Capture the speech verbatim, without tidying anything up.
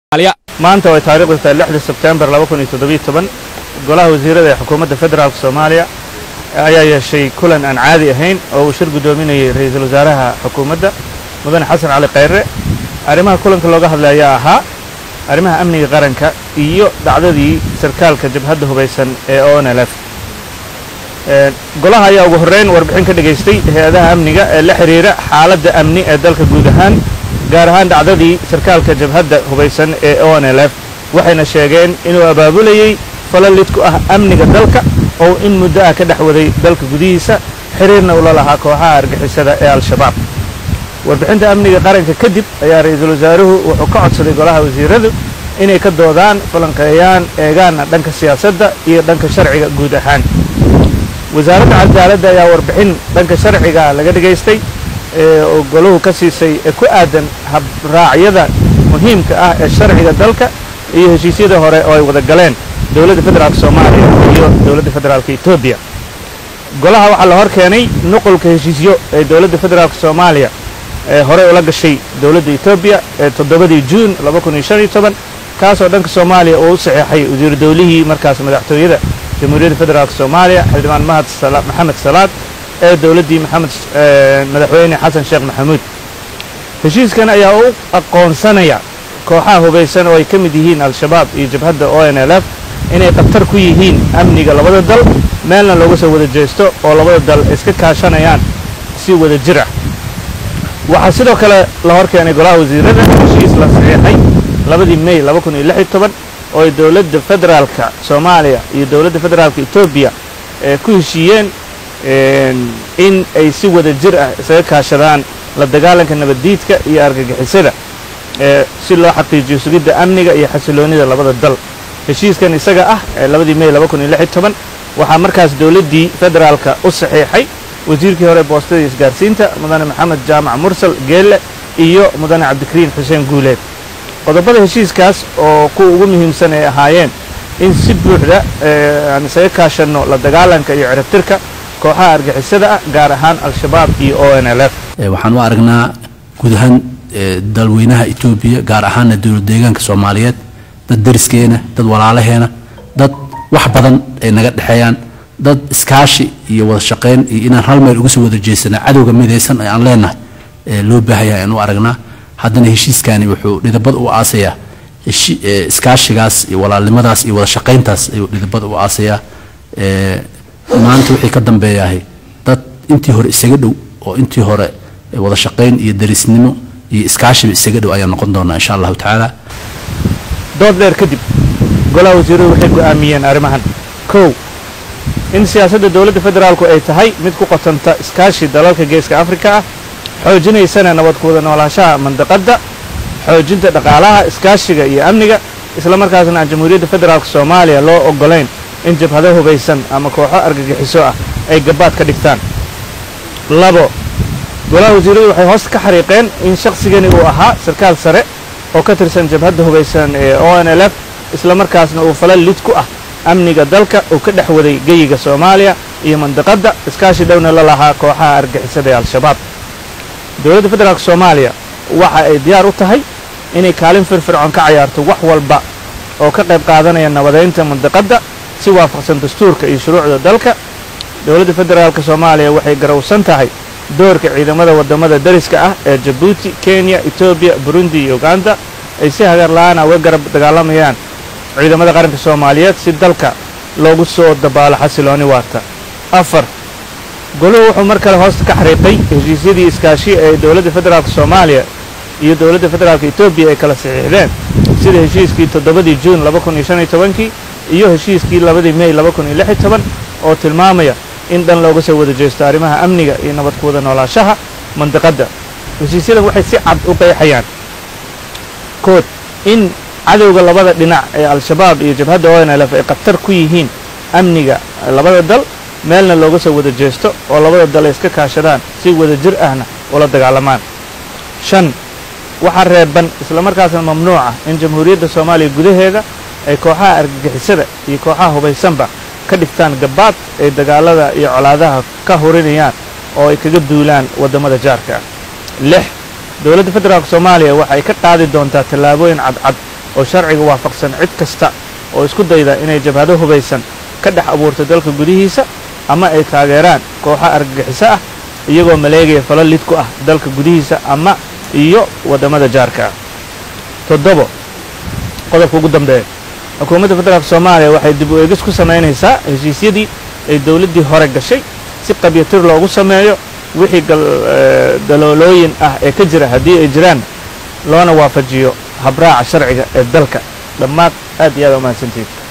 maanta way taariikhda lixda Sebtembar laba kun iyo toddoba iyo toban golaha wasiirada ee xukuumadda federaalka Soomaaliya ayaa yeeshay kulan aan caadi ahayn oo uu shir gudoominayay ra'iisul wasaaraha xukuumadda mudane Xasan Cali Khayre. arrimaha kulanka looga hadlay ahaa arrimaha amniga qaranka iyo dhacdadii sarkaalka jabhadda hubeysan ee O N L F. ee golaha ayaa ugu horeyn warbixin ka dhageystay hay'adaha amniga ee la xiriira xaaladda amni ee dalka guud ahaan gaar ahaan dhacdadii sarkaalka jabhadda hubeysan ee O N L F waxayna sheegeen inuu abaabulayay falal lid ku ah amniga dalka oo in muddo ah ka dhex waday dalka gudihiisa xiriirna ula lahaa kooxaha argixisada ee Al-Shabaab. warbixinta amniga qaranka kadib ayaa ra'iisul wasaaruhu wuxuu ka codsaday golaha wasiiradu inay ka doodaan falanqeeyaan eegaana dhanka siyaasadda iyo dhanka sharciga guud ahaan. wasaaradda cadaaladda ayaa warbixin dhanka sharciga laga dhageystay oo goluhu ka siisay ku aadan habraacyada muhiimka ah ee sharciga dalka iyo heshiisyada hore oo ay wada galeen dawladda federaalka Soomaaliya iyo dawladda federaalka Itoobiya. golaha waxaa la hor keenay nuqulka heshiisyo ee dawladda federaalka Soomaaliya ee hore ula gashay dawladda Itoobiya ee toddobadii Juun laba kun iyo shan iyo toban kaas oo dhanka Soomaaliya oo u saxeexay wasiir dawlihii markaas madaxtooyada jamhuuriyadda federaalka Soomaaliya xildhibaan Mahad Salaad Maxamed Salaad ee dawladdii Maxamed madaxweyne Xasan Sheekh Maxamuud. heshiiskan ayaa u aqoonsanaya kooxaha hubeysan oo ay ka mid yihiin Al-Shabaab iyo jabhadda O N L F inay khatar ku yihiin amniga labada dal meelna looga soo wada jeesto oo labada dal iska kaashanayaan si wada jir ah. waxaa sidoo kale la hor keenay golaha wasiirada heshiis la saxiixay labadii May laba kun iyo lix iyo toban oo ay dawladda federaalka Soomaaliya iyo dawladda federaalka Itoobiya ee ku heshiiyeen in ay si wada jir ah isaga kaashadaan la dagaalanka nabaddiidka iyo argagixisada ee si loo xaqiijiyo sugidda amniga iyo xasiloonida labada dal. heshiiskan isaga ah ee labadii May laba kun iyo lix iyo toban waxaa markaas dawladdii federaalka u saxiixay wasiirkii hore boostada isgaarsiinta mudane Maxamed Jaamac Mursal Geelle iyo mudane Cabdikariin Xuseen Guuleed. qodobada heshiiskaas oo ku ugu muhiimsan ay ahaayeen in si buuxda aan isaga kaashano la dagaalanka iyo ciribtirka kooxaha argixisada ah gaar ahaan Al-Shabaab iyo O N L F. waxaan u aragnaa guud ahaan dalweynaha Itoobiya gaar ahaan dawlad deegaanka Soomaaliyeed dad dariskeena dad walaalaheena dad wax badan ay naga dhaxeeyaan dad iskaashi iyo wada shaqeyn iyo inaan hal meel uga soo wada jeesano cadowga midaysan ee aan leenahay ee loo baahayaa in u aragnaa. haddana heshiiskani wuxuu dhidabad u aasayaa iskaashigaas iyo walaalnimadaas iyo wada shaqeyntaas ayuu dhidabad u aasayaa. maanta wixii ka dambeeyahay dad intii hore isaga dhow oo intii hore wada shaqeyn iyo darisnimo iyo iskaashiba isaga dhow ayaa noqon doonaa insha Allahu tacaala. dood dheer kadib golaha wasiiradu waxay go'aamiyeen arrimahan. kow in siyaasadda dawladda federaalku ay tahay mid ku qotanta iskaashi dalalka geeska Afrika ah xoojinaysana nabad ku wada noolaanshaha mandaqadda xoojinta dhaqaalaha iskaashiga iyo amniga isla markaasna aan jamhuuriyadda federaalka Soomaaliya loo ogolayn in jabhado hubeysan ama kooxo argagixiso ah ay gabaad ka dhigtaan. labo golaha wasiiradu waxay hoos ka xariiqeen in shakhsigani uu ahaa sarkaal sare oo ka tirsan jabhadda hubeysan ee O N L F isla markaasna uu falal lid ku ah amniga dalka uu ka dhex waday geyiga Soomaaliya iyo mandaqadda iskaashi dhowna la lahaa kooxaha argixisada ee Al-Shabaab. dawladda federaalka Soomaaliya waxa ay diyaar u tahay inay kaalin firfircoon ka ciyaarto wax walba oo ka qayb qaadanaya nabadeynta mandaqadda si waafaqsan dastuurka iyo shuruucda dalka. dawladda federaalka Soomaaliya waxay garowsan tahay doorka ciidamada wadamada dariska ah ee Djibouti, Kenya, Ethiopia, Burundi iyo Uganda ay si hagar la'aan uga garab dagaalamayaan ciidamada qaranka Soomaaliyeed si dalka loogu soo dabaalo xasilooni waarta. afar goluhu wuxuu mar kale hoos ka xariiqay heshiisyadii iskaashi ee dawladda federaalka Soomaaliya iyo dawladda federaalka Itoobiya ay kala saxiixdeen sida heshiiskii toddobadii Juun laba kun iyo shan iyo toban iyo heshiiskii labadii May laba kun iyo lix iyo toban oo tilmaamaya in dhan looga soo wada jeesto arrimaha amniga iyo nabad ku wada noolaanshaha mandaqadda. heshiisyadan waxay si cad u qeexayaan kood in cadowga labada dhinac ee Al-Shabaab iyo jabhadda O N L F ay khatar ku yihiin amniga labada dal meelna looga soo wada jeesto oo labada dal ay iska kaashadaan si wada jir ahna ula dagaalamaan. shan waxaa reeban isla markaasna mamnuuc ah in jamhuuriyadda Soomaaliya gudaheeda ay kooxaha argagixisada iyo kooxaha hubeysanba ka dhigtaan gabaad ay dagaalada iyo colaadaha ka horinayaan oo ay kaga duulaan wadamada jaarka ah. lix dawladda federaalka Soomaaliya waxa ay ka qaadi doontaa tallaabooyin cad cad oo sharciga waafaqsan cid kasta oo isku dayda inay jabhado hubaysan ka dhex abuurto dalka gudihiisa ama ay taageeraan kooxo argagixiso ah iyagoo maleegaya falal lid ku ah dalka gudihiisa ama iyo waddamada jaarka ah. toddobo qodobka ugu dambeeya xukuumadda federaalka soomaaliya waxay dib u eegis ku samaynaysaa heshiisyadii ay dawladdii hore gashay si qabyatir loogu sameeyo wixii daloolooyin ah ee ka jira haddii ay jiraan loona waafajiyo habraaca sharciga ee dalka. dhammaad aad iyo aad u mahadsantihiin.